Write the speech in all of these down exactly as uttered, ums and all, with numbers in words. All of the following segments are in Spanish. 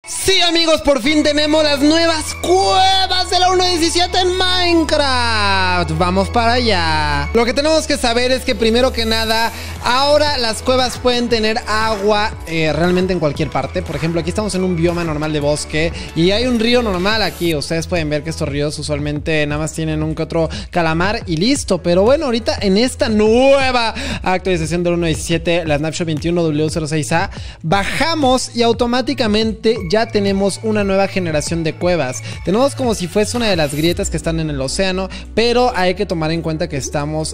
Sí, amigos, por fin tenemos las nuevas cuevas de la uno punto diecisiete en Minecraft. Vamos para allá. Lo que tenemos que saber es que primero que nada, ahora las cuevas pueden tener agua eh, realmente en cualquier parte. Por ejemplo, aquí estamos en un bioma normal de bosque y hay un río normal aquí. Ustedes pueden ver que estos ríos usualmente nada más tienen un que otro calamar y listo. Pero bueno, ahorita en esta nueva actualización del uno punto diecisiete, la Snapshot veintiuno W cero seis A, bajamos y automáticamente ya Ya tenemos una nueva generación de cuevas. Tenemos como si fuese una de las grietas que están en el océano, pero hay que tomar en cuenta que estamos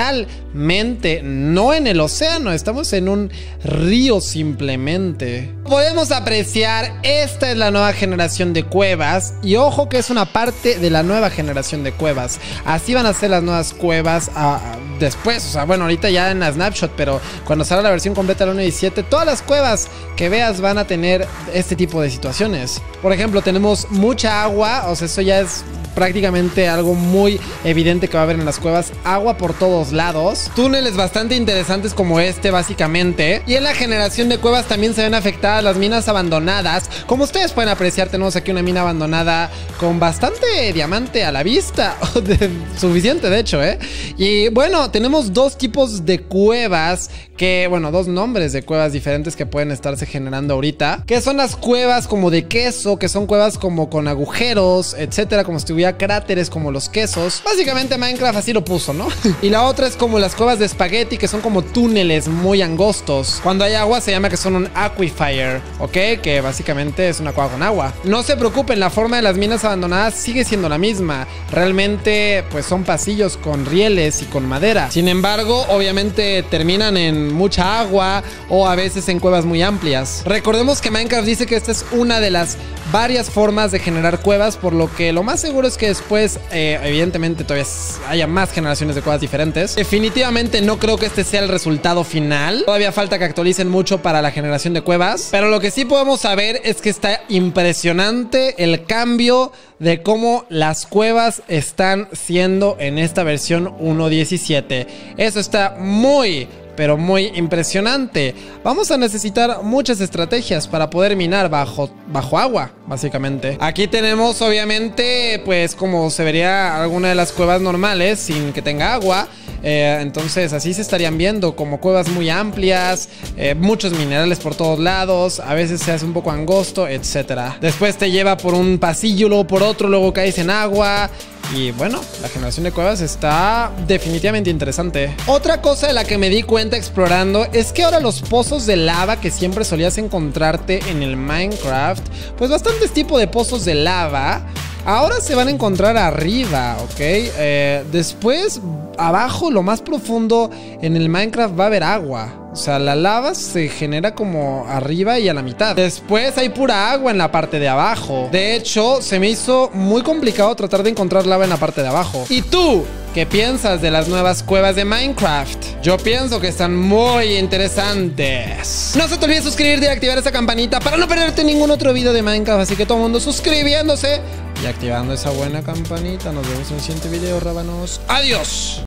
realmente no en el océano, estamos en un río simplemente. Podemos apreciar, esta es la nueva generación de cuevas y ojo que es una parte de la nueva generación de cuevas. Así van a ser las nuevas cuevas uh, después, o sea, bueno, ahorita ya en la Snapshot, pero cuando salga la versión completa del uno punto diecisiete, todas las cuevas que veas van a tener este tipo de situaciones. Por ejemplo, tenemos mucha agua, o sea, eso ya es prácticamente algo muy evidente que va a haber en las cuevas. Agua por todos lados, túneles bastante interesantes como este básicamente. Y en la generación de cuevas también se ven afectadas las minas abandonadas. Como ustedes pueden apreciar, tenemos aquí una mina abandonada con bastante diamante a la vista. Suficiente de hecho, ¿eh? Y bueno, tenemos dos tipos de cuevas que, bueno, dos nombres de cuevas diferentes que pueden estarse generando ahorita, que son las cuevas como de queso, que son cuevas como con agujeros, etcétera, como si tuviera cráteres como los quesos. Básicamente Minecraft así lo puso, ¿no? Y la otra es como las cuevas de espagueti, que son como túneles muy angostos. Cuando hay agua se llama que son un aquifer, ¿ok? Que básicamente es una cueva con agua. No se preocupen, la forma de las minas abandonadas sigue siendo la misma. Realmente pues son pasillos con rieles y con madera. Sin embargo, obviamente terminan en mucha agua o a veces en cuevas muy amplias. Recordemos que Minecraft dice que esta es una de las varias formas de generar cuevas, por lo que lo más seguro es que después, eh, evidentemente, todavía haya más generaciones de cuevas diferentes. Definitivamente no creo que este sea el resultado final. Todavía falta que actualicen mucho para la generación de cuevas. Pero lo que sí podemos saber es que está impresionante el cambio de cómo las cuevas están siendo en esta versión uno punto diecisiete. Eso está muy... pero muy impresionante. Vamos a necesitar muchas estrategias para poder minar bajo, bajo agua, básicamente. Aquí tenemos, obviamente, pues como se vería alguna de las cuevas normales sin que tenga agua. Eh, entonces así se estarían viendo como cuevas muy amplias, eh, muchos minerales por todos lados, a veces se hace un poco angosto, etcétera. Después te lleva por un pasillo, luego por otro, luego caes en agua. Y bueno, la generación de cuevas está definitivamente interesante. Otra cosa de la que me di cuenta explorando es que ahora los pozos de lava que siempre solías encontrarte en el Minecraft, pues bastantes tipos de pozos de lava, ahora se van a encontrar arriba, ¿ok? Eh, después, abajo, lo más profundo en el Minecraft va a haber agua. O sea, la lava se genera como arriba y a la mitad. Después hay pura agua en la parte de abajo. De hecho, se me hizo muy complicado tratar de encontrar lava en la parte de abajo. ¿Y tú? ¿Qué piensas de las nuevas cuevas de Minecraft? Yo pienso que están muy interesantes. No se te olvide suscribirte y activar esa campanita para no perderte ningún otro video de Minecraft. Así que todo el mundo suscribiéndose y activando esa buena campanita. Nos vemos en el siguiente video, rábanos. ¡Adiós!